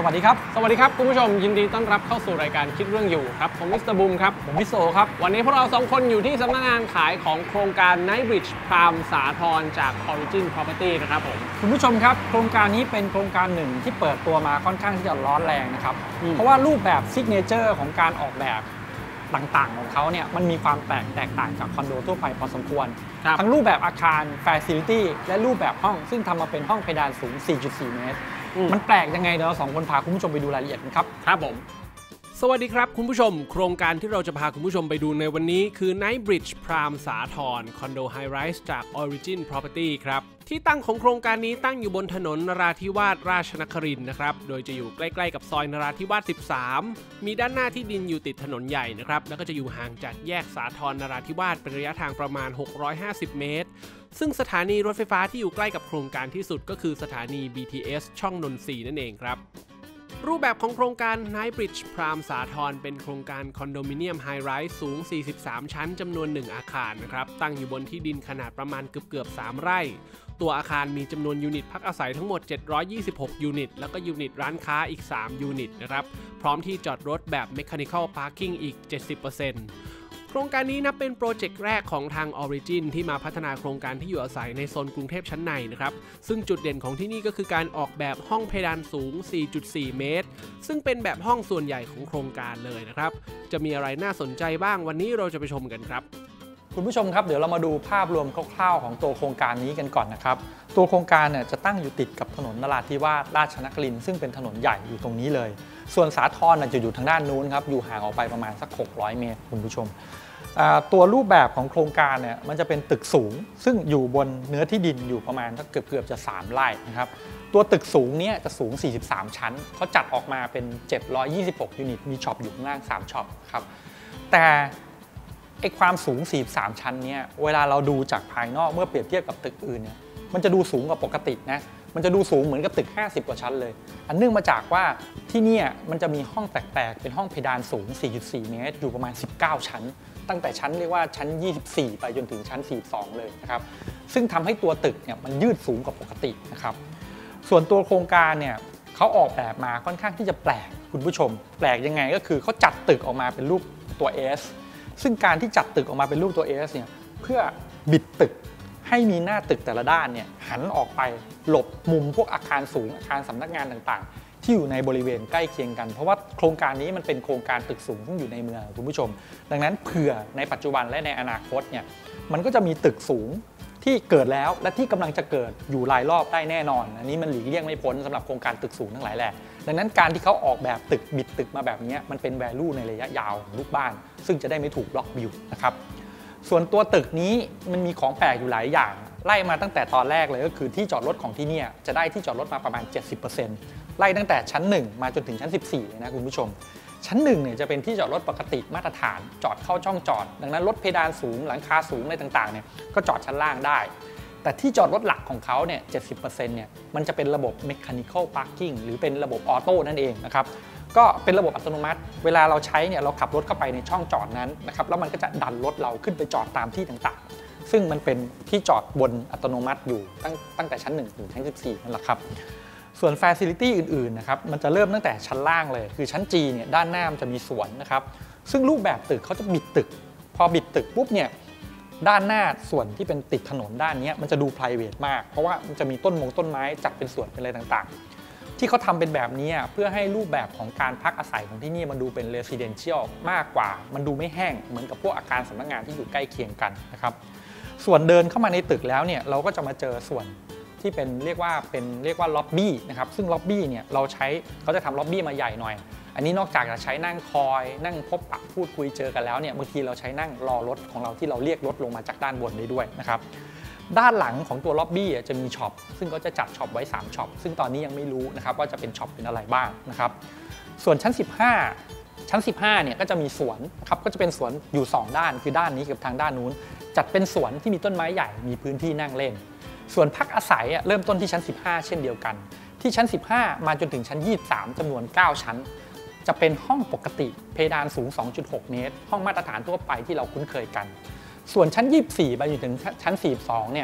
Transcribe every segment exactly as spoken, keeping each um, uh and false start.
สวัสดีครับสวัสดีครับคุณผู้ชมยินดีต้อนรับเข้าสู่รายการคิดเรื่องอยู่ครับผมมิสเตอร์บูมครับผมวิโซครับวันนี้พวกเราสองคนอยู่ที่สำนักงานขายของโครงการ Knightbridge พรามสาทรจาก Origin Property นะครับผมคุณผู้ชมครับโครงการนี้เป็นโครงการหนึ่งที่เปิดตัวมาค่อนข้างที่จะร้อนแรงนะครับเพราะว่ารูปแบบซิกเนเจอร์ของการออกแบบต่างๆของเขาเนี่ยมันมีความแตกแตกต่างจากคอนโดทั่วไปพอสมควรทั้งรูปแบบอาคาร Facility และรูปแบบห้องซึ่งทำมาเป็นห้องเพดานสูง สี่จุดสี่ เมตรมันแปลกยังไงเดี๋ยวเราสองคนพาคุณผู้ชมไปดูรายละเอียดกันครับครับผมสวัสดีครับคุณผู้ชมโครงการที่เราจะพาคุณผู้ชมไปดูในวันนี้คือ Knightbridge พรามสาทรคอนโดไฮไรส์จาก Origin Property ครับที่ตั้งของโครงการนี้ตั้งอยู่บนถนนนราธิวาสราชนครินทร์นะครับโดยจะอยู่ใกล้ๆกับซอยนราธิวาสสิบสามมีด้านหน้าที่ดินอยู่ติดถนนใหญ่นะครับแล้วก็จะอยู่ห่างจากแยกสาทรนราธิวาสเป็นระยะทางประมาณหกร้อยห้าสิบเมตรซึ่งสถานีรถไฟฟ้าที่อยู่ใกล้กับโครงการที่สุดก็คือสถานี บี ที เอส ช่องนนทรีนั่นเองครับรูปแบบของโครงการ Knightbridge พรามสาทรเป็นโครงการคอนโดมิเนียมไฮไรส์สูงสี่สิบสามชั้นจำนวนหนึ่งอาคารนะครับตั้งอยู่บนที่ดินขนาดประมาณเกือบๆสามไร่ตัวอาคารมีจำนวนยูนิตพักอาศัยทั้งหมดเจ็ดร้อยยี่สิบหกยูนิตแล้วก็ยูนิตร้านค้าอีกสามยูนิตนะครับพร้อมที่จอดรถแบบ Mechanical Parking อีก เจ็ดสิบเปอร์เซ็นต์โครงการนี้นับเป็นโปรเจกต์แรกของทาง Origin ที่มาพัฒนาโครงการที่อยู่อาศัยในโซนกรุงเทพชั้นในนะครับซึ่งจุดเด่นของที่นี่ก็คือการออกแบบห้องเพดานสูง สี่จุดสี่ เมตรซึ่งเป็นแบบห้องส่วนใหญ่ของโครงการเลยนะครับจะมีอะไรน่าสนใจบ้างวันนี้เราจะไปชมกันครับคุณผู้ชมครับเดี๋ยวเรามาดูภาพรวมคร่าวๆของตัวโครงการนี้กันก่อนนะครับตัวโครงการเนี่ยจะตั้งอยู่ติดกับถนนนราธิวาสราชนครินทร์ซึ่งเป็นถนนใหญ่อยู่ตรงนี้เลยส่วนสาทรจะอยู่ทางด้านนู้นครับอยู่ห่างออกไปประมาณสักหกร้อยเมตรคุณผู้ชมตัวรูปแบบของโครงการเนี่ยมันจะเป็นตึกสูงซึ่งอยู่บนเนื้อที่ดินอยู่ประมาณเกือบเกือบจะสามไร่นะครับตัวตึกสูงนี้จะสูงสี่สิบสามชั้นเขาจัดออกมาเป็นเจ็ดร้อยยี่สิบหกยูนิตมีช็อปอยู่ข้างล่างสามช็อปครับแต่ไอ้ความสูงสี่สิบสามชั้นเนี่ยเวลาเราดูจากภายนอกเมื่อเปรียบเทียบกับตึกอื่นเนี่ยมันจะดูสูงกว่าปกตินะมันจะดูสูงเหมือนกับตึกห้าสิบกว่าชั้นเลยอันเนื่องมาจากว่าที่นี่มันจะมีห้องแปลกๆเป็นห้องเพดานสูง สี่จุดสี่ เมตรอยู่ประมาณสิบเก้าชั้นตั้งแต่ชั้นเรียกว่าชั้นยี่สิบสี่ไปจนถึงชั้นสี่สิบสองเลยนะครับซึ่งทำให้ตัวตึกเนี่ยมันยืดสูงกว่าปกตินะครับส่วนตัวโครงการเนี่ยเขาออกแบบมาค่อนข้างที่จะแปลกคุณผู้ชมแปลกยังไงก็คือเขาจัดตึกออกมาเป็นรูปตัว S ซึ่งการที่จัดตึกออกมาเป็นรูปตัว S เนี่ยเพื่อบิดตึกให้มีหน้าตึกแต่ละด้านเนี่ยหันออกไปหลบมุมพวกอาคารสูงอาคารสำนักงานต่างๆที่อยู่ในบริเวณใกล้เคียงกันเพราะว่าโครงการนี้มันเป็นโครงการตึกสูงที่อยู่ในเมืองคุณผู้ชมดังนั้นเผื่อในปัจจุบันและในอนาคตเนี่ยมันก็จะมีตึกสูงที่เกิดแล้วและที่กำลังจะเกิดอยู่รายรอบได้แน่นอนอันนี้มันหลีกเลี่ยงไม่พ้นสำหรับโครงการตึกสูงทั้งหลายแหละดังนั้นการที่เขาออกแบบตึกบิดตึกมาแบบนี้มันเป็น value ในระยะยาวของลูกบ้านซึ่งจะได้ไม่ถูกบล็อกวิวนะครับส่วนตัวตึกนี้มันมีของแปลกอยู่หลายอย่างไล่มาตั้งแต่ตอนแรกเลยก็คือที่จอดรถของที่นี่จะได้ที่จอดรถมาประมาณ เจ็ดสิบเปอร์เซ็นต์ ไล่ตั้งแต่ชั้นหนึ่งมาจนถึงชั้นสิบสี่เลยนะคุณผู้ชมชั้นหนึ่งเนี่ยจะเป็นที่จอดรถปกติมาตรฐานจอดเข้าช่องจอดดังนั้นรถเพดานสูงหลังคาสูงอะไรต่างๆเนี่ยก็จอดชั้นล่างได้แต่ที่จอดรถหลักของเขาเนี่ย เจ็ดสิบเปอร์เซ็นต์ เนี่ยมันจะเป็นระบบ Mechanical Parking หรือเป็นระบบออโต้นั่นเองนะครับก็เป็นระบบอัตโนมัติเวลาเราใช้เนี่ยเราขับรถเข้าไปในช่องจอดนั้นนะครับแล้วมันก็จะดันรถเราขึ้นไปจอดตามที่ต่างๆซึ่งมันเป็นที่จอดบนอัตโนมัติอยู่ตั้งตั้งแต่ชั้นหนึ่งถึงชั้นสิบสี่นั่นแหละครับส่วน Facility อื่นๆนะครับมันจะเริ่มตั้งแต่ชั้นล่างเลยคือชั้น G เนี่ยด้านหน้ามันจะมีสวนนะครับซึ่งรูปแบบตึกเขาจะบิดตึกพอบิดตึกปุ๊บเนี่ยด้านหน้าส่วนที่เป็นติดถนนด้านนี้มันจะดู private มากเพราะว่ามันจะมีต้นมงต้นไม้จัดเป็นสวนเป็นอะไรต่างๆที่เขาทำเป็นแบบนี้เพื่อให้รูปแบบของการพักอาศัยของที่นี่มันดูเป็น residential มากกว่ามันดูไม่แห้งเหมือนกับพวกอาคารสำนักงานที่อยู่ใกล้เคียงกันนะครับส่วนเดินเข้ามาในตึกแล้วเนี่ยเราก็จะมาเจอส่วนที่เป็นเรียกว่าเป็นเรียกว่าล็อบบี้นะครับซึ่งล็อบบี้เนี่ยเราใช้เขาจะทำล็อบบี้มาใหญ่หน่อยอันนี้นอกจากจะใช้นั่งคอยนั่งพบปะพูดคุยเจอกันแล้วเนี่ยบางทีเราใช้นั่งรอรถของเราที่เราเรียกรถลงมาจากด้านบนได้ด้วยนะครับด้านหลังของตัวล็อบบี้จะมีช็อปซึ่งก็จะจัดช็อปไว้สามช็อปซึ่งตอนนี้ยังไม่รู้นะครับว่าจะเป็นช็อปเป็นอะไรบ้างนะครับส่วนชั้นสิบห้าชั้นสิบห้าเนี่ยก็จะมีสวนครับก็จะเป็นสวนอยู่สองด้านคือด้านนี้กับทางด้านนู้นจัดเป็นสวนที่มีต้นไม้ใหญ่มีพื้นที่นั่งเล่นส่วนพักอาศัยเริ่มต้นที่ชั้นสิบห้าเช่นเดียวกันที่ชั้นสิบห้ามาจนถึงชั้นยี่สิบสามจำนวนเก้าชั้นจะเป็นห้องปกติเพดานสูง สองจุดหก เมตรห้องมาตรฐานทั่วไปที่เราคุ้นเคยกันส่วนชั้นยี่สิบสี่ไปจนถึงชั้นสี่สิบสองเนี่ย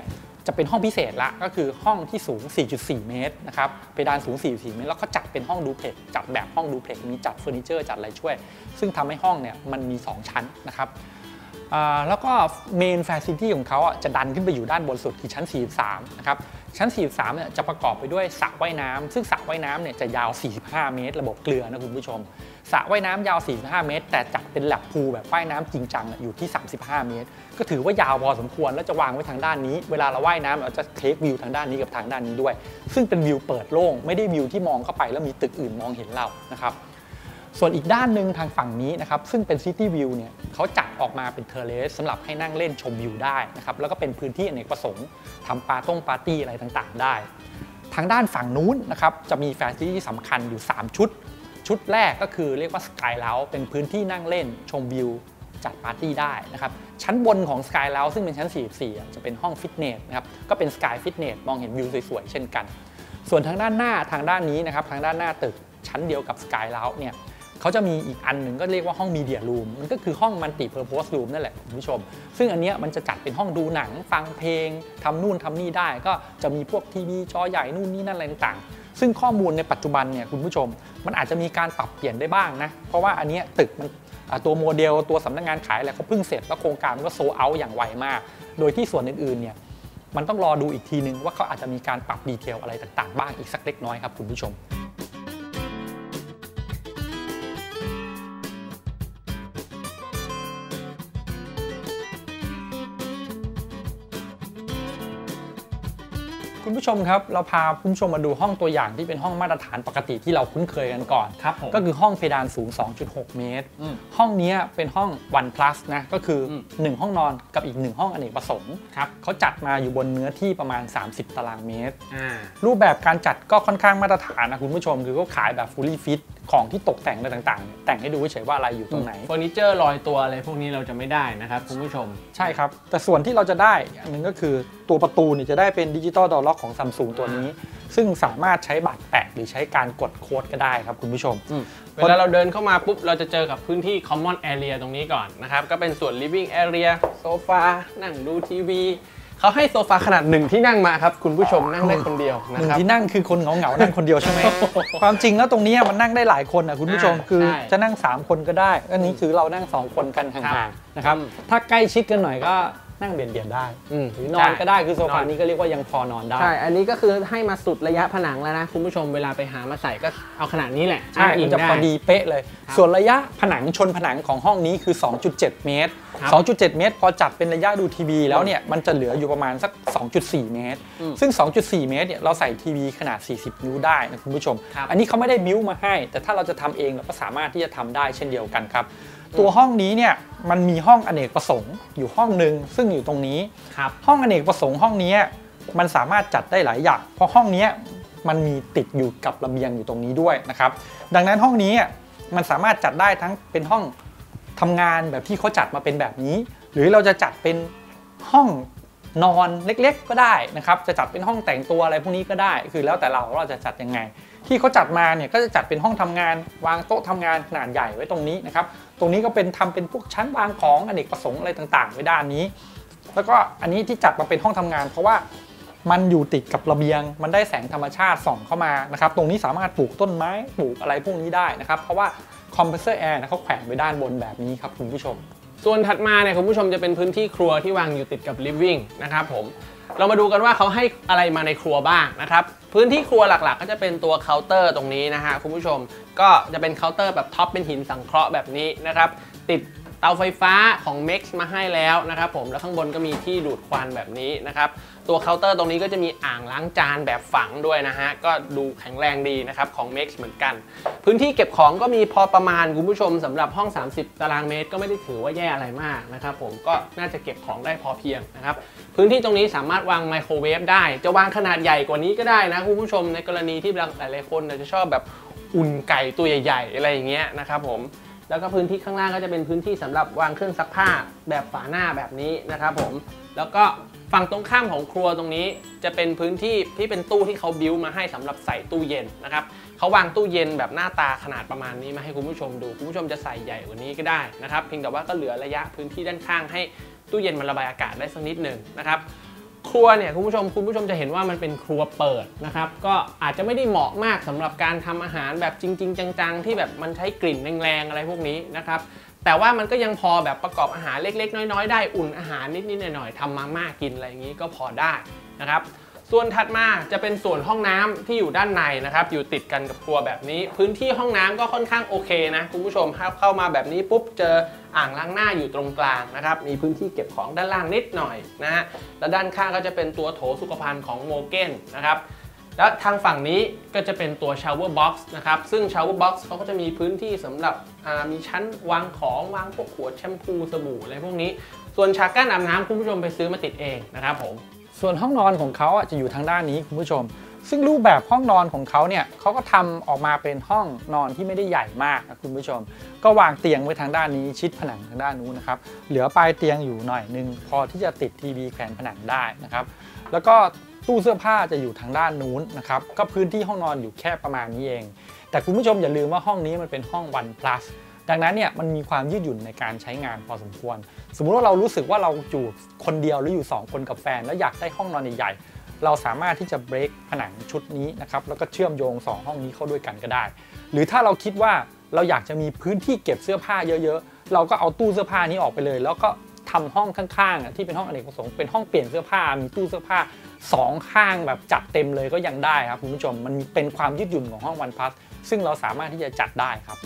จะเป็นห้องพิเศษละก็คือห้องที่สูง สี่จุดสี่ เมตรนะครับเพดานสูง สี่จุดสี่ เมตรแล้วก็จัดเป็นห้องดูเพล็กซ์จัดแบบห้องดูเพล็กซ์มีจัดเฟอร์นิเจอร์จัดอะไรช่วยซึ่งทำให้ห้องเนี่ยมันมีสองชั้นนะครับแล้วก็เมนแฟซิลิตี้ของเขาจะดันขึ้นไปอยู่ด้านบนสุดคือชั้นสี่สิบสามนะครับชั้นสี่สิบสามเนี่ยจะประกอบไปด้วยสระว่ายน้ำซึ่งสระว่ายน้ำเนี่ยจะยาวสี่สิบห้าเมตรระบบเกลือนะคุณผู้ชมสระว่ายน้ำยาวสี่สิบห้าเมตรแต่จัดเป็นแลบพูลแบบว่ายน้ำจริงจังอยู่ที่สามสิบห้าเมตรก็ถือว่ายาวพอสมควรแล้วจะวางไว้ทางด้านนี้เวลาเราว่ายน้ำเราจะเทควิวทางด้านนี้กับทางด้านนี้ด้วยซึ่งเป็นวิวเปิดโล่งไม่ได้วิวที่มองเข้าไปแล้วมีตึกอื่นมองเห็นเรานะครับส่วนอีกด้านหนึ่งทางฝั่งนี้นะครับซึ่งเป็นซิตี้วิวเนี่ยเขาจัดออกมาเป็นเทอร์เลสสำหรับให้นั่งเล่นชมวิวได้นะครับแล้วก็เป็นพื้นที่อเนกประสงค์ทำปาร์ต้งปาร์ตี้อะไรต่างๆได้ทางด้านฝั่งนู้นนะครับจะมีแฟซิลิตี้สำคัญอยู่สามชุดชุดแรกก็คือเรียกว่าสกายเลาส์เป็นพื้นที่นั่งเล่นชมวิวจัดปาร์ตี้ได้นะครับชั้นบนของสกายเลาส์ซึ่งเป็นชั้นสี่สิบสี่จะเป็นห้องฟิตเนสนะครับก็เป็นสกายฟิตเนสมองเห็นวิวสวยๆเช่นกันส่วนทางด้านหน้าทางด้านนี้นะครับทางด้านหน้าตึกชั้นเดียวกับสกายเลาส์เนี่ยเขาจะมีอีกอันหนึ่งก็เรียกว่าห้องมีเดียรูมมันก็คือห้องมัลติเพอร์โพสรูมนั่นแหละคุณผู้ชมซึ่งอันนี้มันจะจัดเป็นห้องดูหนังฟังเพลงทำนู่นทำนี่ได้ก็จะมีพวกทีวีจอใหญ่นู่นนี่นั่นอะไรต่างๆซึ่งข้อมูลในปัจจุบันเนี่ยคุณผู้ชมมันอาจจะมีการปรับเปลี่ยนได้บ้างนะเพราะว่าอันนี้ตึกมันตัวโมเดลตัวสำนักงานขายอะไรเขาเพิ่งเสร็จแล้วโครงการมันก็โซลเอาท์อย่างไวมากโดยที่ส่วนอื่นๆเนี่ยมันต้องรอดูอีกทีนึงว่าเขาอาจจะมีการปรับดีเทลอะไรต่างๆบ้างอีกสักเล็กน้อยครับคุณผู้ชมคุณผู้ชมครับเราพาคุณผู้ชมมาดูห้องตัวอย่างที่เป็นห้องมาตรฐานปกติที่เราคุ้นเคยกันก่อนก็คือห้องเพดานสูง สองจุดหก เมตรห้องนี้เป็นห้อง วัน พลัส นะก็คือหนึ่งห้องนอนกับอีกหนึ่งห้องอเนกประสงค์เขาจัดมาอยู่บนเนื้อที่ประมาณสามสิบตารางเมตรรูปแบบการจัดก็ค่อนข้างมาตรฐานนะคุณผู้ชมคือเขาขายแบบ fully fit ของที่ตกแต่งอะไรต่างๆแต่งให้ดูเฉยๆว่าอะไรอยู่ตรงไหนเฟอร์นิเจอร์ลอยตัวอะไรพวกนี้เราจะไม่ได้นะครับคุณผู้ชมใช่ครับแต่ส่วนที่เราจะได้อันนึงก็คือตัวประตูเนี่ยจะได้เป็นดิจิตอลดอร์ล็อกของ Samsung ตัวนี้ซึ่งสามารถใช้บัตรแปะหรือใช้การกดโค้ดก็ได้ครับคุณผู้ชมเวลาเราเดินเข้ามาปุ๊บเราจะเจอกับพื้นที่ common area ตรงนี้ก่อนนะครับก็เป็นส่วน living area โซฟานั่งดูทีวีเขาให้โซฟาขนาดหนึ่งที่นั่งมาครับคุณผู้ชมนั่งได้คนเดียวนะครับหนึ่งที่นั่งคือคนเหงาๆนั่งคนเดียวใช่ไหม ความจริงแล้วตรงนี้มันนั่งได้หลายคนนะคุณผู้ชมคือจะนั่งสามคนก็ได้อันนี้คือเรานั่งสองคนกันห่างๆนะครับถ้าใกล้ชิดกันหน่อยก็นั่งเบียดเบียดได้หรือนอนก็ได้คือโซฟานี้ก็เรียกว่ายังพอนอนได้ใช่อันนี้ก็คือให้มาสุดระยะผนังแล้วนะคุณผู้ชมเวลาไปหามาใส่ก็เอาขนาดนี้แหละใช่มันจะพอดีเป๊ะเลยส่วนระยะผนังชนผนังของห้องนี้คือ สองจุดเจ็ด เมตร สองจุดเจ็ด เมตรพอจัดเป็นระยะดูทีวีแล้วเนี่ยมันจะเหลืออยู่ประมาณสัก สองจุดสี่ เมตรซึ่ง สองจุดสี่ เมตรเนี่ยเราใส่ทีวีขนาดสี่สิบนิ้วได้นะคุณผู้ชมอันนี้เขาไม่ได้บิ้วมาให้แต่ถ้าเราจะทำเองเราก็สามารถที่จะทำได้เช่นเดียวกันครับตัวห้องนี้เนี่ยมันมีห้องอเนกประสงค์อยู่ห้องหนึ่งซึ่งอยู่ตรงนี้ห้องอเนกประสงค์ห้องนี้มันสามารถจัดได้หลายอย่างเพราะห้องนี้มันมีติดอยู่กับระเบียงอยู่ตรงนี้ด้วยนะครับดังนั้นห้องนี้มันสามารถจัดได้ทั้งเป็นห้องทำงานแบบที่เขาจัดมาเป็นแบบนี้หรือเราจะจัดเป็นห้องนอนเล็กๆก็ได้นะครับจะจัดเป็นห้องแต่งตัวอะไรพวกนี้ก็ได้คือแล้วแต่เราเราจะจัดยังไงที่เขาจัดมาเนี่ยก็จะจัดเป็นห้องทำงานวางโต๊ะทำงานขนาดใหญ่ไว้ตรงนี้นะครับตรงนี้ก็เป็นทำเป็นพวกชั้นวางของอเนกประสงค์อะไรต่างๆไว้ด้านนี้แล้วก็อันนี้ที่จัดมาเป็นห้องทำงานเพราะว่ามันอยู่ติดกับระเบียงมันได้แสงธรรมชาติส่องเข้ามานะครับตรงนี้สามารถปลูกต้นไม้ปลูกอะไรพวกนี้ได้นะครับเพราะว่าคอมเพรสเซอร์แอร์เขาแขวนไว้ด้านบนแบบนี้ครับคุณผู้ชมส่วนถัดมาเนี่ยคุณผู้ชมจะเป็นพื้นที่ครัวที่วางอยู่ติดกับ living นะครับผมเรามาดูกันว่าเขาให้อะไรมาในครัวบ้างนะครับพื้นที่ครัวหลักๆก็จะเป็นตัวเคาน์เตอร์ตรงนี้นะฮะคุณผู้ชมก็จะเป็นเคาน์เตอร์แบบท็อปเป็นหินสังเคราะห์แบบนี้นะครับติดเตาไฟฟ้าของ เม็กซ์ มาให้แล้วนะครับผมแล้วข้างบนก็มีที่ดูดควันแบบนี้นะครับตัวเคาน์เตอร์ตรงนี้ก็จะมีอ่างล้างจานแบบฝังด้วยนะฮะก็ดูแข็งแรงดีนะครับของ เม็กซ์ เหมือนกันพื้นที่เก็บของก็มีพอประมาณคุณผู้ชมสำหรับห้องสามสิบตารางเมตรก็ไม่ได้ถือว่าแย่อะไรมากนะครับผมก็น่าจะเก็บของได้พอเพียงนะครับพื้นที่ตรงนี้สามารถวางไมโครเวฟได้จะวางขนาดใหญ่กว่านี้ก็ได้นะคุณผู้ชมในกรณีที่หลายๆคนจะชอบแบบอุ่นไก่ตัวใหญ่ๆอะไรอย่างเงี้ยนะครับผมแล้วก็พื้นที่ข้างล่างก็จะเป็นพื้นที่สำหรับวางเครื่องซักผ้าแบบฝาหน้าแบบนี้นะครับผมแล้วก็ฝั่งตรงข้ามของครัวตรงนี้จะเป็นพื้นที่ที่เป็นตู้ที่เขาบิ้วมาให้สำหรับใส่ตู้เย็นนะครับเขาวางตู้เย็นแบบหน้าตาขนาดประมาณนี้มาให้คุณผู้ชมดูคุณผู้ชมจะใส่ใหญ่กว่านี้ก็ได้นะครับเพียงแต่ว่าก็เหลือระยะพื้นที่ด้านข้างให้ตู้เย็นมันระบายอากาศได้สักนิดหนึ่งนะครับครัวเนี่ยคุณผู้ชมคุณผู้ชมจะเห็นว่ามันเป็นครัวเปิดนะครับก็อาจจะไม่ได้เหมาะมากสำหรับการทำอาหารแบบจริงๆจังๆที่แบบมันใช้กลิ่นแรงๆอะไรพวกนี้นะครับแต่ว่ามันก็ยังพอแบบประกอบอาหารเล็กๆน้อยๆได้อุ่นอาหารนิดๆหน่อยๆทำมาม่ากินอะไรอย่างนี้ก็พอได้นะครับส่วนถัดมาจะเป็นส่วนห้องน้ำที่อยู่ด้านในนะครับอยู่ติดกันกับครัวแบบนี้พื้นที่ห้องน้ำก็ค่อนข้างโอเคนะคุณผู้ชมเข้ามาแบบนี้ปุ๊บเจออ่างล้างหน้าอยู่ตรงกลางนะครับมีพื้นที่เก็บของด้านล่างนิดหน่อยนะฮะและด้านข้างก็จะเป็นตัวโถสุขภัณฑ์ของโมเกนนะครับแล้วทางฝั่งนี้ก็จะเป็นตัว shower box นะครับซึ่ง shower box เขาก็จะมีพื้นที่สำหรับมีชั้นวางของวางพวกขวดแชมพูสบู่อะไรพวกนี้ส่วนฉากกั้นอาบน้ำคุณผู้ชมไปซื้อมาติดเองนะครับผมส่วนห้องนอนของเขาจะอยู่ทางด้านนี้คุณผู้ชมซึ่งรูปแบบห้องนอนของเขาเนี่ยเขาก็ทำออกมาเป็นห้องนอนที่ไม่ได้ใหญ่มากนะคุณผู้ชมก็วางเตียงไว้ทางด้านนี้ชิดผนังทางด้านนู้นนะครับเหลือปลายเตียงอยู่หน่อยนึงพอที่จะติดทีวีแขวนผนังได้นะครับแล้วก็ตู้เสื้อผ้าจะอยู่ทางด้านนู้นนะครับก็พื้นที่ห้องนอนอยู่แค่ประมาณนี้เองแต่คุณผู้ชมอย่าลืมว่าห้องนี้มันเป็นห้อง One Plus ดังนั้นเนี่ยมันมีความยืดหยุ่นในการใช้งานพอสมควรสมมุติว่าเรารู้สึกว่าเราอยู่คนเดียวหรืออยู่สองคนกับแฟนแล้วอยากได้ห้องนอนใหญ่ๆเราสามารถที่จะเบรกผนังชุดนี้นะครับแล้วก็เชื่อมโยงสองห้องนี้เข้าด้วยกันก็ได้หรือถ้าเราคิดว่าเราอยากจะมีพื้นที่เก็บเสื้อผ้าเยอะๆเราก็เอาตู้เสื้อผ้านี้ออกไปเลยแล้วก็ทำห้องข้างๆที่เป็นห้องอเนกประสงค์เป็นห้องเปลี่ยนเสื้อผ้ามีตู้เสื้อผ้าสองข้างแบบจัดเต็มเลยก็ยังได้ครับคุณผู้ชมมันเป็นความยืดหยุ่นของห้อง One Plus ซึ่งเราสามารถที่จะจัดได้ครับ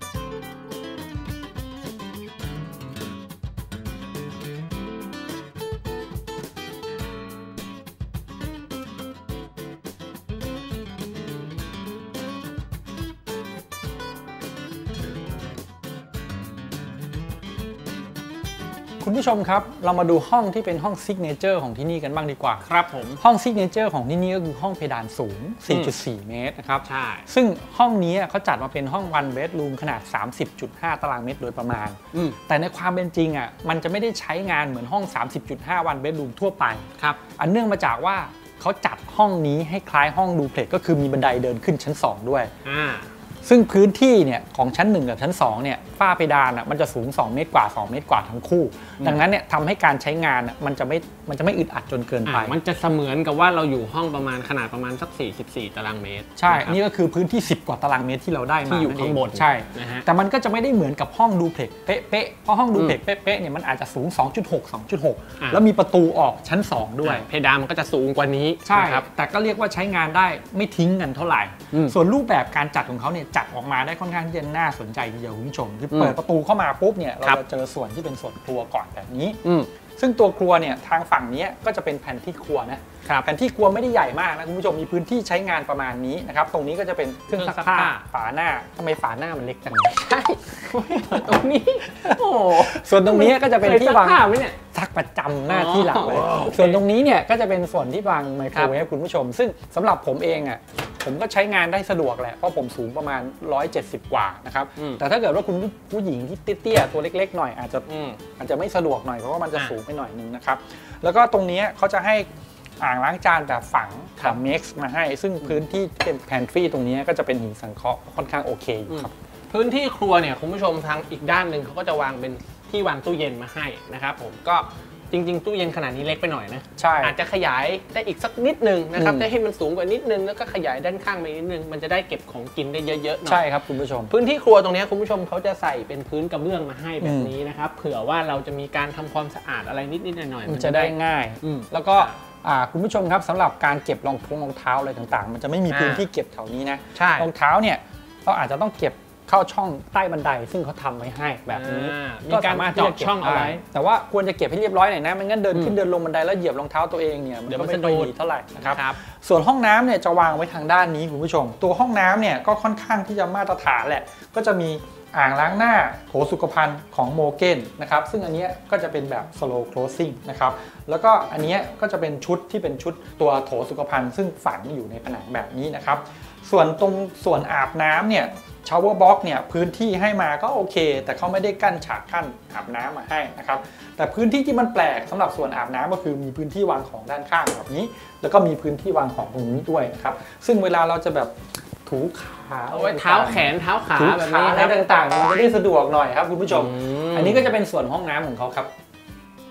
คุณผู้ชมครับเรามาดูห้องที่เป็นห้องซิกเนเจอร์ของที่นี่กันบ้างดีกว่าครับผมห้องซิกเนเจอร์ของที่นี่ก็คือห้องเพดานสูง สี่จุดสี่ เมตรนะครับใช่ซึ่งห้องนี้เขาจัดมาเป็นห้อง one bedroom ขนาด สามสิบจุดห้า ตารางเมตรโดยประมาณแต่ในความเป็นจริงอ่ะมันจะไม่ได้ใช้งานเหมือนห้อง สามสิบจุดห้า one bedroom ทั่วไปครับอันเนื่องมาจากว่าเขาจัดห้องนี้ให้คล้ายห้องดูเพล็กซ์ก็คือมีบันไดเดินขึ้นชั้นสองด้วยซึ่งพื้นที่เนี่ยของชั้นหนึ่งกับชั้นสองเนี่ยฝ้าเพดานอ่ะมันจะสูงสองเมตรกว่าสองเมตรกว่าทั้งคู่ดังนั้นเนี่ยทำให้การใช้งานอ่ะมันจะไม่มันจะไม่อึดอัดจนเกินไปมันจะเสมือนกับว่าเราอยู่ห้องประมาณขนาดประมาณสักสี่สิบสี่ตารางเมตรใช่นี่ก็คือพื้นที่สิบกว่าตารางเมตรที่เราได้มาที่อยู่ข้างบนใช่แต่มันก็จะไม่ได้เหมือนกับห้องดูเพล็กซ์เป๊ะๆเพราะห้องดูเพล็กซ์เป๊ะๆเนี่ยมันอาจจะสูง สองจุดหก สองจุดหก แล้วมีประตูออกชั้นสองด้วยเพดานมันก็จะสูงกว่านี้ใช่ครับแต่ก็เรียกว่าใช้งานได้ไม่ทิ้งกันเท่าไหร่ส่วนรูปแบบการจัดของเขาเนี่ยจัดออกมาได้ค่อนข้างที่จะน่าสนใจทีเดียวคุณผู้ชมคือเปิดประตูเข้ามาปุ๊บเนี่ยเราจะเจอส่วนที่เป็นส่วนครัวก่อนแบบนี้ซึ่งตัวครัวเนี่ยทางฝั่งนี้ก็จะเป็นแผ่นที่ครัวนะแผ่นที่ครัวไม่ได้ใหญ่มากนะคุณผู้ชมมีพื้นที่ใช้งานประมาณนี้นะครับตรงนี้ก็จะเป็นเครื่องซักผ้าฝาหน้าทำไมฝาหน้ามันเล็กจังใช่ตรงนี้โอ้ส่วนตรงนี้ก็จะเป็นที่วางซักประจำหน้าที่หลักเลยส่วนตรงนี้เนี่ยก็จะเป็นส่วนที่วางไมโครเวฟคุณผู้ชมซึ่งสำหรับผมเองอ่ะผมก็ใช้งานได้สะดวกแหละเพราะผมสูงประมาณหนึ่งร้อยเจ็ดสิบกว่านะครับแต่ถ้าเกิดว่าคุณผู้หญิงที่เตี้ยๆตัวเล็กๆหน่อยอาจจะอาจจะไม่สะดวกหน่อยเพราะว่ามันจะสูงไปหน่อยนึงนะครับแล้วก็ตรงนี้เขาจะให้อ่างล้างจานแบบฝังของ Mex มาให้ซึ่งพื้นที่เป็นแพนทรีตรงนี้ก็จะเป็นหินสังเคราะห์ค่อนข้างโอเคอยู่ครับพื้นที่ครัวเนี่ยคุณผู้ชมทางอีกด้านหนึ่งเขาก็จะวางเป็นที่วางตู้เย็นมาให้นะครับผมก็จริงๆตู้เย็นขนาดนี้เล็กไปหน่อยนะใช่อาจจะขยายได้อีกสักนิดนึงนะครับได้ให้มันสูงกว่านิดนึงแล้วก็ขยายด้านข้างไปนิดนึงมันจะได้เก็บของกินได้เยอะๆหน่อยใช่ครับคุณผู้ชมพื้นที่ครัวตรงนี้คุณผู้ชมเขาจะใส่เป็นพื้นกระเบื้องมาให้แบบนี้นะครับเผื่อว่าเราจะมีการทำความสะอาดอะไรนิดๆหน่อยๆมันจะได้ง่ายแล้วก็คุณผู้ชมครับสำหรับการเก็บรองท้องรองเท้าอะไรต่างๆมันจะไม่มีพื้นที่เก็บแถวนี้นะรองเท้าเนี่ยเราอาจจะต้องเก็บเข้าช่องใต้บันไดซึ่งเขาทำไว้ให้แบบนี้มีการมาเจาะช่องเอาไว้แต่ว่าควรจะเก็บให้เรียบร้อยหน่อยนะไม่งั้นเดินขึ้นเดินลงบันไดแล้วเหยียบรองเท้าตัวเองเนี่ยมันก็ไม่ค่อยดีเท่าไหร่นะครับส่วนห้องน้ำเนี่ยจะวางไว้ทางด้านนี้คุณผู้ชมตัวห้องน้ำเนี่ยก็ค่อนข้างที่จะมาตรฐานแหละก็จะมีอ่างล้างหน้าโถสุขภัณฑ์ของโมเกนนะครับซึ่งอันนี้ก็จะเป็นแบบ slow closing นะครับแล้วก็อันนี้ก็จะเป็นชุดที่เป็นชุดตัวโถสุขภัณฑ์ซึ่งฝังอยู่ในผนังแบบนี้นะครับส่วนตรงส่วนอาบน้ำเนี่ยshower box เนี่ยพื้นที่ให้มาก็โอเคแต่เขาไม่ได้กั้นฉากกั้นอาบน้ำมาให้นะครับแต่พื้นที่ที่มันแปลกสำหรับส่วนอาบน้ำก็คือมีพื้นที่วางของด้านข้างแบบนี้แล้วก็มีพื้นที่วางของตรงนี้ด้วยนะครับซึ่งเวลาเราจะแบบถูขาเอาไว้เท้าแขนเท้าขาแบบนี้อะไรต่างๆมันจะได้สะดวกหน่อยครับคุณผู้ชมอันนี้ก็จะเป็นส่วนห้องน้ำของเขาครับ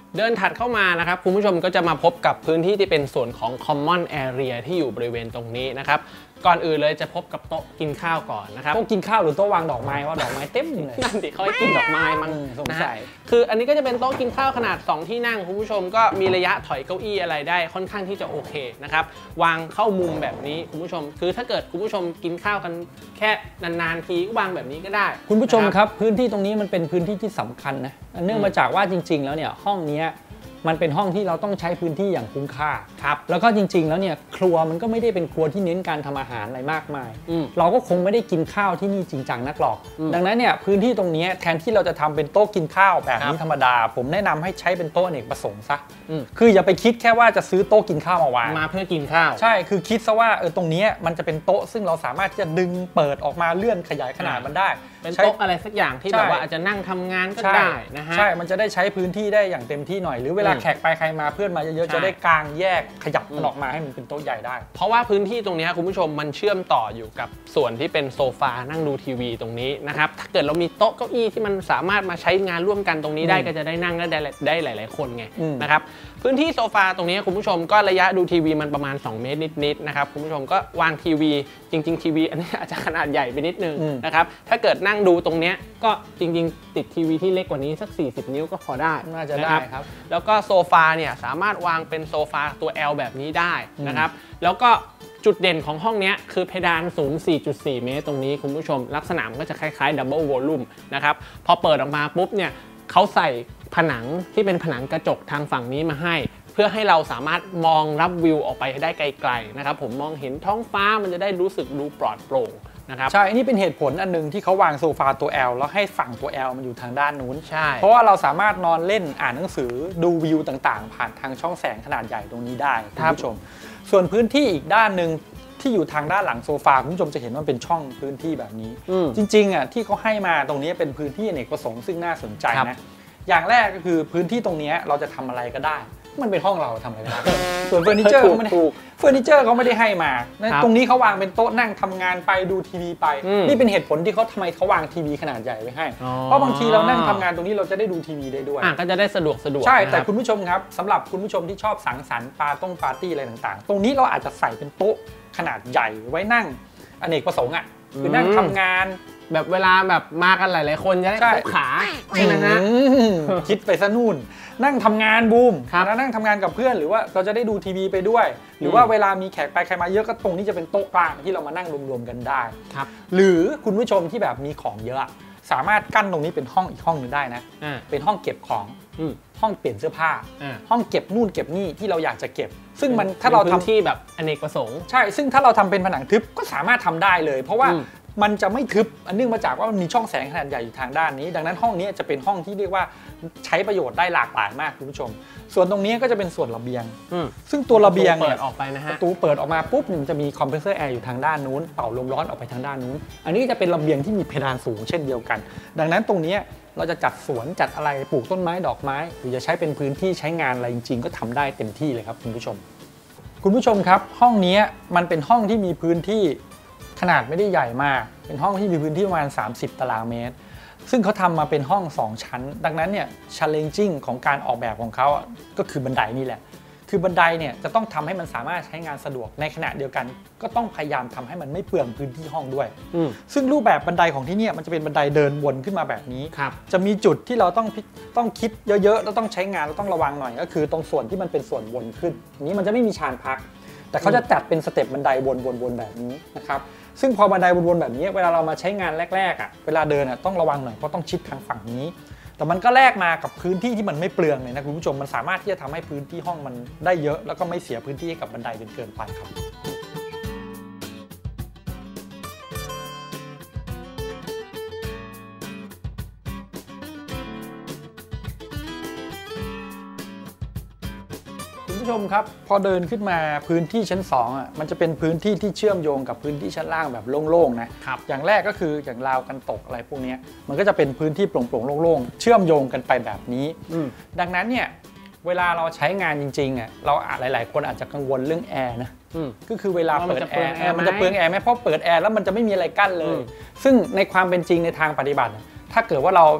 เดินถัดเข้ามานะครับคุณผู้ชมก็จะมาพบกับพื้นที่ที่เป็นส่วนของ common area ที่อยู่บริเวณตรงนี้นะครับก่อนอื่นเลยจะพบกับโต๊ะกินข้าวก่อนนะครับโต๊ะกินข้าวหรือโต๊ะวางดอกไม้ว่าดอกไม้เต็มเลยนั่นดิเขาให้กินดอกไม้มั้งสงสัยคืออันนี้ก็จะเป็นโต๊ะกินข้าวขนาดสองที่นั่งคุณผู้ชมก็มีระยะถอยเก้าอี้อะไรได้ค่อนข้างที่จะโอเคนะครับวางเข้ามุมแบบนี้คุณผู้ชมคือถ้าเกิดคุณผู้ชมกินข้าวกันแค่นานๆทีก็วางแบบนี้ก็ได้คุณผู้ชมครับพื้นที่ตรงนี้มันเป็นพื้นที่ที่สำคัญนะเนื่องมาจากว่าจริงๆแล้วเนี่ยห้องนี้มันเป็นห้องที่เราต้องใช้พื้นที่อย่างคุ้มค่าครับแล้วก็จริงๆแล้วเนี่ยครัวมันก็ไม่ได้เป็นครัวที่เน้นการทำอาหารอะไรมากมายเราก็คงไม่ได้กินข้าวที่นี่จริงจังนักหรอกดังนั้นเนี่ยพื้นที่ตรงนี้แทนที่เราจะทำเป็นโต๊ะกินข้าวแบบนี้ธรรมดาผมแนะนำให้ใช้เป็นโต๊ะอเนกประสงค์ซะคืออย่าไปคิดแค่ว่าจะซื้อโต๊ะกินข้าวมาวางมาเพื่อกินข้าวใช่คือคิดซะว่าเออตรงนี้มันจะเป็นโต๊ะซึ่งเราสามารถจะดึงเปิดออกมาเลื่อนขยายขนาดมันได้เป็นโต๊ะอะไรสักอย่างที่แบบว่าอาจจะนั่งทำงานก็ได้นะฮะใช่มันจะได้ใช้พื้นที่ได้อย่างเต็มที่หน่อยหรือเวลาแขกไปใครมาเพื่อนมาเยอะๆจะได้กางแยกขยับมันออกมาให้มันเป็นโต๊ะใหญ่ได้เพราะว่าพื้นที่ตรงนี้คุณผู้ชมมันเชื่อมต่ออยู่กับส่วนที่เป็นโซฟานั่งดูทีวีตรงนี้นะครับถ้าเกิดเรามีโต๊ะเก้าอี้ที่มันสามารถมาใช้งานร่วมกันตรงนี้ได้ก็จะได้นั่งได้ได้หลายๆคนไงนะครับพื้นที่โซฟาตรงนี้คุณผู้ชมก็ระยะดูทีวีมันประมาณสองเมตรนิดๆนะครับคุณผู้ชมก็วางทีวีจริงๆทีวีอันนี้อาจจะขนาดใหญ่ไปนิดนึงนะครับถ้าเกิดนั่งดูตรงนี้ก็จริงๆติดทีวีที่เล็กกว่านี้สักสี่สิบนิ้วก็พอได้น่าจะได้ครับแล้วก็โซฟาเนี่ยสามารถวางเป็นโซฟาตัว L แบบนี้ได้นะครับแล้วก็จุดเด่นของห้องนี้คือเพดานสูง สี่จุดสี่ เมตรตรงนี้คุณผู้ชมลักษณะมันก็จะคล้ายๆดับเบิลวอลลุ่มนะครับพอเปิดออกมาปุ๊บเนี่ยเขาใส่ผนังที่เป็นผนังกระจกทางฝั่งนี้มาให้เพื่อให้เราสามารถมองรับวิวออกไปได้ไกลๆนะครับผมมองเห็นท้องฟ้ามันจะได้รู้สึกดูปลอดโปร่งใช่นี่เป็นเหตุผลอันนึงที่เขาวางโซฟาตัว L แล้วให้ฝั่งตัว L มันอยู่ทางด้านนู้นใช่เพราะว่าเราสามารถนอนเล่นอ่านหนังสือดูวิวต่างๆผ่านทางช่องแสงขนาดใหญ่ตรงนี้ได้คุณผู้ชมส่วนพื้นที่อีกด้านหนึ่งที่อยู่ทางด้านหลังโซฟาคุณผู้ชมจะเห็นว่าเป็นช่องพื้นที่แบบนี้จริงๆอ่ะที่เขาให้มาตรงนี้เป็นพื้นที่อเนกประสงค์ซึ่งน่าสนใจนะอย่างแรกก็คือพื้นที่ตรงนี้เราจะทำอะไรก็ได้มันเป็นห้องเราทำอะไรก็ได้ส่วนเฟอร์นิเจอร์เขาไม่ได้เฟอร์นิเจอร์เขาไม่ได้ให้มาตรงนี้เขาวางเป็นโต๊ะนั่งทำงานไปดูทีวีไปนี่เป็นเหตุผลที่เขาทำไมเขาวางทีวีขนาดใหญ่ไว้ให้เพราะบางทีเรานั่งทำงานตรงนี้เราจะได้ดูทีวีได้ด้วยก็จะได้สะดวกสะดวกใช่แต่คุณผู้ชมครับสำหรับคุณผู้ชมที่ชอบสังสรรค์ปาต้งปาร์ตี้อะไรต่างๆตรงนี้เราอาจจะใส่เป็นโต๊ะขนาดใหญ่ไว้นั่งอเนกประสงค์อ่ะคือนั่งทำงานแบบเวลาแบบมากันหลายๆคนจะได้ยกขาใช่ไหมฮะคิดไปซะนู่นนั่งทำงานบูมแล้วนั่งทำงานกับเพื่อนหรือว่าเราจะได้ดูทีวีไปด้วยหรือว่าเวลามีแขกไปใครมาเยอะก็ตรงนี้จะเป็นโต๊ะกลางที่เรามานั่งรวมๆกันได้ครับหรือคุณผู้ชมที่แบบมีของเยอะสามารถกั้นตรงนี้เป็นห้องอีกห้องนึงได้นะเป็นห้องเก็บของห้องเปลี่ยนเสื้อผ้าห้องเก็บนู่นเก็บนี่ที่เราอยากจะเก็บซึ่งมันถ้าเราทำที่แบบอเนกประสงค์ใช่ซึ่งถ้าเราทำเป็นผนังทึบก็สามารถทำได้เลยเพราะว่ามันจะไม่ทึบอันเนื่องมาจากว่ามันมีช่องแสงขนาดใหญ่อยู่ทางด้านนี้ดังนั้นห้องนี้จะเป็นห้องที่เรียกว่าใช้ประโยชน์ได้หลากหลายมากคุณผู้ชมส่วนตรงนี้ก็จะเป็นส่วนระเบียงซึ่งตัวระเบียงเปิดออกไปนะฮะประตูเปิดออกมาปุ๊บมันจะมีคอมเพรสเซอร์แอร์อยู่ทางด้านนู้นเป่าลมร้อนออกไปทางด้านนู้นอันนี้จะเป็นระเบียงที่มีเพดานสูงเช่นเดียวกันดังนั้นตรงนี้เราจะจัดสวนจัดอะไรปลูกต้นไม้ดอกไม้หรือจะใช้เป็นพื้นที่ใช้งานอะไรจริงๆก็ทำได้เต็มที่เลยครับคุณผู้ชมคุณผู้ชมครับห้องนี้มันเป็นห้องที่มีพื้นที่ขนาดไม่ได้ใหญ่มากเป็นห้องที่มีพื้นที่ประมาณสามสิบตารางเมตรซึ่งเขาทำมาเป็นห้องสองชั้นดังนั้นเนี่ย challenging ของการออกแบบของเขาก็คือบันไดนี่แหละคือบันไดเนี่ยจะต้องทำให้มันสามารถใช้งานสะดวกในขณะเดียวกันก็ต้องพยายามทำให้มันไม่เปลืองพื้นที่ห้องด้วยซึ่งรูปแบบบันไดของที่นี่มันจะเป็นบันไดเดินวนขึ้นมาแบบนี้จะมีจุดที่เราต้องต้องคิดเยอะๆแล้วต้องใช้งานแล้วต้องระวังหน่อยก็คือตรงส่วนที่มันเป็นส่วนวนขึ้นนี้มันจะไม่มีชานพักแต่เขาจะจัดเป็นสเต็ปบันไดวนๆๆแบบนี้นะครับซึ่งพอบันไดวนๆแบบนี้เวลาเรามาใช้งานแรกๆอ่ะเวลาเดินอ่ะต้องระวังหน่อยเพราะต้องชิดทางฝั่งนี้แต่มันก็แลกมากับพื้นที่ที่มันไม่เปลืองเลยนะคุณผู้ชมมันสามารถที่จะทำให้พื้นที่ห้องมันได้เยอะแล้วก็ไม่เสียพื้นที่ให้กับบันไดจนเกินไปครับคุณผู้ชมครับพอเดินขึ้นมาพื้นที่ชั้นสองอ่ะมันจะเป็นพื้นที่ที่เชื่อมโยงกับพื้นที่ชั้นล่างแบบโล่งๆนะอย่างแรกก็คืออย่างราวกันตกอะไรพวกนี้มันก็จะเป็นพื้นที่โปร่งๆโล่งๆเชื่อมโยงกันไปแบบนี้ดังนั้นเนี่ยเวลาเราใช้งานจริงๆอ่ะเราหลายๆคนอาจจะกังวลเรื่องแอร์นะก็คือเวลาเปิดแอร์มันจะเปลืองแอร์ไหมเพราะเปิดแอร์แล้วมันจะไม่มีอะไรกั้นเลยซึ่งในความเป็นจริงในทางปฏิบัติถ้าเกิดว่าเรา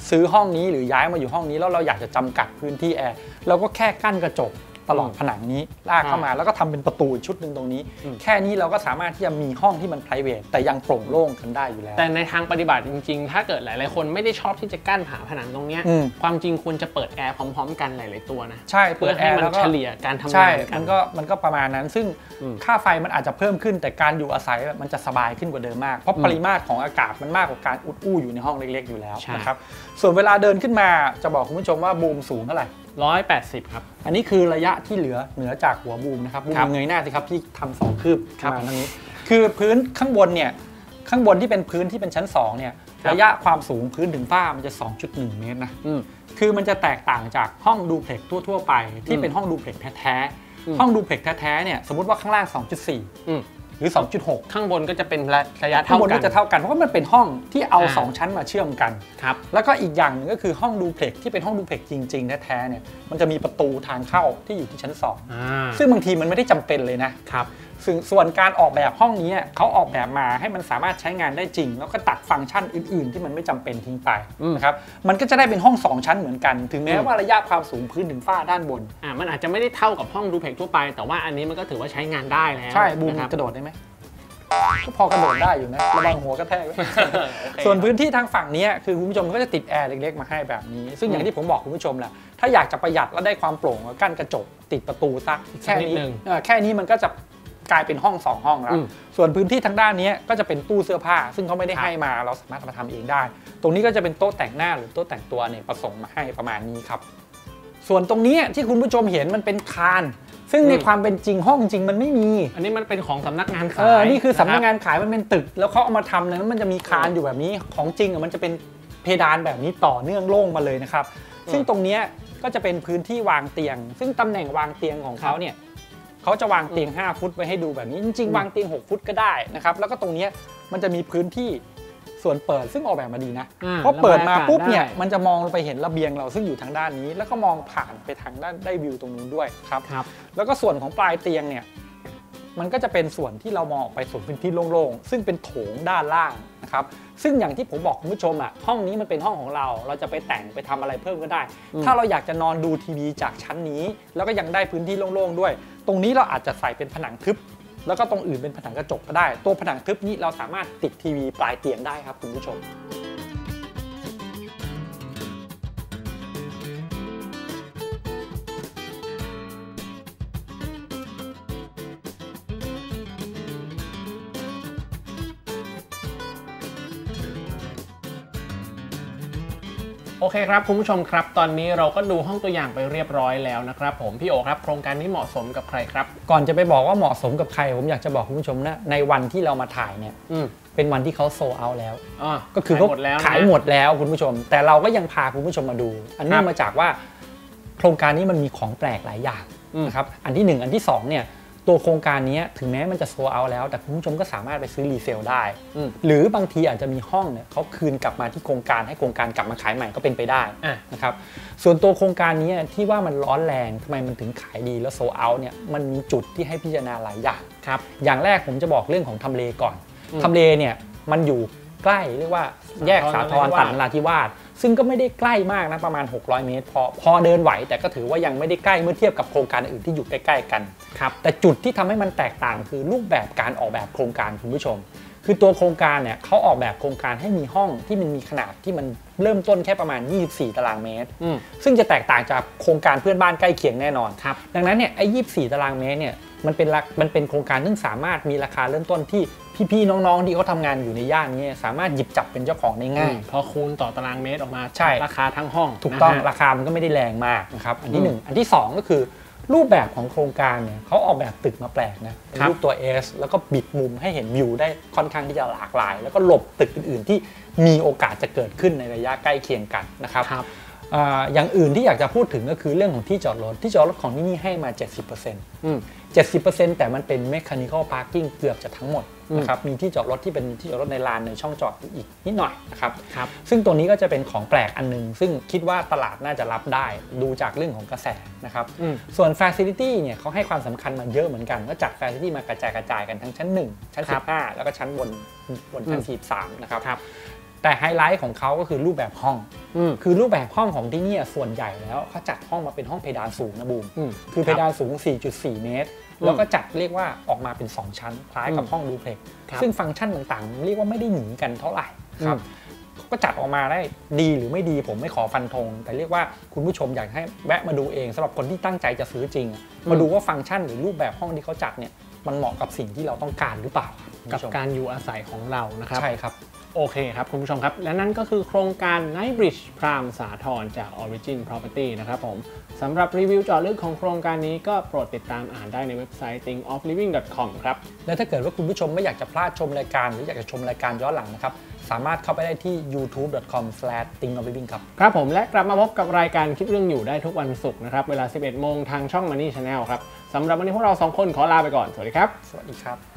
ซื้อห้องนี้หรือย้ายมาอยู่ห้องนี้แล้วเราอยากจะจำกัดพื้นที่แอร์เราก็แค่กั้นกระจกตลอดผนังนี้ลากเข้ามาแล้วก็ทำเป็นประตูชุดหนึ่งตรงนี้แค่นี้เราก็สามารถที่จะมีห้องที่มัน private แต่ยังโปร่งโล่งกันได้อยู่แล้วแต่ในทางปฏิบัติจริงๆถ้าเกิดหลายๆคนไม่ได้ชอบที่จะกั้นผาผนังตรงนี้ความจริงควรจะเปิดแอร์พร้อมๆกันหลายๆตัวนะใช่เปิดแอร์แล้วก็เฉลี่ยการทำงานใช่มันก็มันก็ประมาณนั้นซึ่งค่าไฟมันอาจจะเพิ่มขึ้นแต่การอยู่อาศัยมันจะสบายขึ้นกว่าเดิมมากเพราะปริมาตรของอากาศมันมากกว่าการอุดอู้อยู่ในห้องเล็กๆอยู่แล้วนะครับส่วนเวลาเดินขึ้นมาจะบอกคุณผู้ชมว่าบูมสูงเท่าไหร่หนึ่งร้อยแปดสิบครับอันนี้คือระยะที่เหลือเหนือจากหัวบูมนะครับบูมเงยหน้าสิครับที่ทำสองคืบประมาณนี้คือพื้นข้างบนเนี่ยข้างบนที่เป็นพื้นที่เป็นชั้นสองเนี่ยระยะความสูงพื้นถึงฝ้ามันจะ สองจุดหนึ่ง เมตรนะคือมันจะแตกต่างจากห้องดูเพล็กซ์ทั่วๆไปที่เป็นห้องดูเพล็กซ์แท้ๆห้องดูเพล็กซ์แท้ๆเนี่ยสมมติว่าข้างล่าง สองจุดสี่ หรือ สองจุดหกข้างบนก็จะเป็นระยะเท่ากันข้างบนก็จะเท่ากันเพราะว่ามันเป็นห้องที่เอาสองชั้นมาเชื่อมกันครับแล้วก็อีกอย่างหนึ่งก็คือห้องดูเพล็กซ์ที่เป็นห้องดูเพล็กซ์จริงๆแท้ๆเนี่ยมันจะมีประตูทางเข้าที่อยู่ที่ชั้นสองซึ่งบางทีมันไม่ได้จำเป็นเลยนะครับส่วนการออกแบบห้องนี้เขาออกแบบมาให้มันสามารถใช้งานได้จริงแล้วก็ตัดฟังก์ชันอื่นๆที่มันไม่จำเป็นทิ้งไปนะครับมันก็จะได้เป็นห้องสองชั้นเหมือนกันถึงแม้ว่าระยะความสูงพื้นถึงฝ้าด้านบนอ่ามันอาจจะไม่ได้เท่ากับห้องดูเพล็กซ์ทั่วไปแต่ว่าอันนี้มันก็ถือว่าใช้งานได้แล้วใช่บูมกระโดดได้ไหมก็พอกระโดดได้อยู่นะระวังหัวกระแทก ส่วนพื้นที่ทางฝั่งนี้คือคุณผู้ชมก็จะติดแอร์เล็กๆมาให้แบบนี้ซึ่งอย่างที่ผมบอกคุณผู้ชมแหละถ้าอยากจะประหยัดและได้ความโปร่งก็กั้นกระจกติดประตูซะแค่นี้แค่นี้มันก็จะกลายเป็นห้องสองห้องแล้วส่วนพื้นที่ทางด้านนี้ก็จะเป็นตู้เสื้อผ้าซึ่งเขาไม่ได้ให้มาเราสามารถมาทำเองได้ตรงนี้ก็จะเป็นโต๊ะแต่งหน้าหรือโต๊ะแต่งตัวเนี่ยประสงค์มาให้ประมาณนี้ครับส่วนตรงนี้ที่คุณผู้ชมเห็นมันเป็นคานซึ่งในความเป็นจริงห้องจริงมันไม่มีอันนี้มันเป็นของสำนักงานขายเออนี่คือสำนักงานขายมันเป็นตึกแล้วเขาเอามาทำแล้วมันจะมีคานอยู่แบบนี้ของจริงมันจะเป็นเพดานแบบนี้ต่อเนื่องโล่งมาเลยนะครับซึ่งตรงนี้ก็จะเป็นพื้นที่วางเตียงซึ่งตำแหน่งวางเตียงของเขาเนี่ยเขาจะวางเตียงห้าฟุตไว้ให้ดูแบบนี้จริงๆวางเตียงหกฟุตก็ได้นะครับแล้วก็ตรงนี้มันจะมีพื้นที่ส่วนเปิดซึ่งออกแบบมาดีนะเพราะเปิดมาปุ๊บเนี่ยมันจะมองไปเห็นระเบียงเราซึ่งอยู่ทางด้านนี้แล้วก็มองผ่านไปทางด้านได้วิวตรงนู้นด้วยครับแล้วก็ส่วนของปลายเตียงเนี่ยมันก็จะเป็นส่วนที่เรามองออกไปส่วนพื้นที่โล่งๆซึ่งเป็นโถงด้านล่างนะครับซึ่งอย่างที่ผมบอกคุณผู้ชมอ่ะห้องนี้มันเป็นห้องของเราเราจะไปแต่งไปทำอะไรเพิ่มก็ได้ถ้าเราอยากจะนอนดูทีวีจากชั้นนี้แล้วก็ยังได้พื้นที่โล่งๆด้วยตรงนี้เราอาจจะใส่เป็นผนังทึบแล้วก็ตรงอื่นเป็นผนังกระจกก็ได้ตัวผนังทึบนี้เราสามารถติดทีวีปลายเตียงได้ครับคุณผู้ชมโอเคครับคุณผู้ชมครับตอนนี้เราก็ดูห้องตัวอย่างไปเรียบร้อยแล้วนะครับผมพี่โอครับโครงการนี้เหมาะสมกับใครครับก่อนจะไปบอกว่าเหมาะสมกับใครผมอยากจะบอกคุณผู้ชมนะในวันที่เรามาถ่ายเนี่ยเป็นวันที่เขาโซเอาแล้วก็คือเขาขายหมดแล้วคุณผู้ชมแต่เราก็ยังพาคุณผู้ชมมาดูอันนี้มาจากว่าโครงการนี้มันมีของแปลกหลายอย่างนะครับอันที่หนึ่งอันที่สองเนี่ยตัวโครงการนี้ถึงแม้มันจะโซเอาแล้วแต่คุณผู้ชมก็สามารถไปซื้อรีเซลได้หรือบางทีอาจจะมีห้องเนี่ยเขาคืนกลับมาที่โครงการให้โครงการกลับมาขายใหม่ก็เป็นไปได้นะครับส่วนตัวโครงการนี้ที่ว่ามันร้อนแรงทำไมมันถึงขายดีแล้วโซเอาเนี่ยมันมีจุดที่ให้พิจารณาหลายอย่างครับอย่างแรกผมจะบอกเรื่องของทำเลก่อนทำเลเนี่ยมันอยู่ใกล้เรียกว่าแยกสาทรตัดนราธิวาสซึ่งก็ไม่ได้ใกล้มากนะประมาณหกร้อยเมตรพอพอเดินไหวแต่ก็ถือว่ายังไม่ได้ใกล้เมื่อเทียบกับโครงการอื่นที่อยู่ใกล้ๆกันครับแต่จุดที่ทำให้มันแตกต่างคือรูปแบบการออกแบบโครงการคุณผู้ชมคือตัวโครงการเนี่ยเขาออกแบบโครงการให้มีห้องที่มันมีขนาดที่มันเริ่มต้นแค่ประมาณยี่สิบสี่ตารางเมตรซึ่งจะแตกต่างจากโครงการเพื่อนบ้านใกล้เคียงแน่นอนครับดังนั้นเนี่ยไอ้ยี่สิบสี่ตารางเมตรเนี่ยมันเป็นมันเป็นโครงการซึ่งสามารถมีราคาเริ่มต้นที่พี่ๆน้องๆที่เขาทำงานอยู่ในย่านนี้สามารถหยิบจับเป็นเจ้าของได้ง่ายพอคูณต่อตารางเมตรออกมาใช่ราคาทั้งห้องถูกต้องราคามันก็ไม่ได้แรงมากนะครับอันที่หนึ่งอันที่สองก็คือรูปแบบของโครงการเนี่ยเขาออกแบบตึกมาแปลกนะเป็นรูปตัว S แล้วก็บิดมุมให้เห็นวิวได้ค่อนข้างที่จะหลากหลายแล้วก็หลบตึกอื่นๆที่มีโอกาสจะเกิดขึ้นในระยะใกล้เคียงกันนะครับอย่างอื่นที่อยากจะพูดถึงก็คือเรื่องของที่จอดรถที่จอดรถของที่นี่ให้มา เจ็ดสิบเปอร์เซ็นต์ เจ็ดสิบเปอร์เซ็นต์ แต่มันเป็น mechanical parking เกือบจะทั้งหมดนะครับมีที่จอดรถที่เป็นที่จอดรถในลานในช่องจอดอีกนิดหน่อยนะครับซึ่งตัวนี้ก็จะเป็นของแปลกอันนึงซึ่งคิดว่าตลาดน่าจะรับได้ดูจากเรื่องของกระแสนะครับส่วน facility เนี่ยเขาให้ความสำคัญมาเยอะเหมือนกันก็จัด facility มากระจายกระจายกันทั้งชั้นหนึ่งชั้นสิบห้าแล้วก็ชั้นบนบนชั้นสี่สิบสามนะครับแต่ไฮไลท์ของเขาก็คือรูปแบบห้องคือรูปแบบห้องของที่นี่ส่วนใหญ่แล้วเขาจัดห้องมาเป็นห้องเพดานสูงนะบูมคือเพดานสูง สี่จุดสี่ เมตรแล้วก็จัดเรียกว่าออกมาเป็นสองชั้นคล้ายกับห้องดูเพล็กซ์ซึ่งฟังก์ชันต่างๆเรียกว่าไม่ได้หนีกันเท่าไหร่ครับก็จัดออกมาได้ดีหรือไม่ดีผมไม่ขอฟันธงแต่เรียกว่าคุณผู้ชมอยากให้แวะมาดูเองสำหรับคนที่ตั้งใจจะซื้อจริงมาดูว่าฟังก์ชันหรือรูปแบบห้องที่เขาจัดเนี่ยมันเหมาะกับสิ่งที่เราต้องการหรือเปล่ากับการอยู่อาศัยของเรานะครับใช่ครับโอเคครับคุณผู้ชมครับและนั่นก็คือโครงการ Knightsbridge พรามสาทรจาก Origin Property นะครับผมสำหรับรีวิวเจาะลึกของโครงการนี้ก็โปรดติดตามอ่านได้ในเว็บไซต์ think of living dot com ครับและถ้าเกิดว่าคุณผู้ชมไม่อยากจะพลาดชมรายการหรืออยากจะชมรายการย้อนหลังนะครับสามารถเข้าไปได้ที่ ยูทูบ ดอท คอม สแลช think of living ครับครับผมและกลับมาพบกับรายการคิดเรื่องอยู่ได้ทุกวันศุกร์นะครับเวลา สิบเอ็ดโมงทางช่อง Money Channel ครับสำหรับวันนี้พวกเราสองคนขอลาไปก่อนสวัสดีครับสวัสดีครับ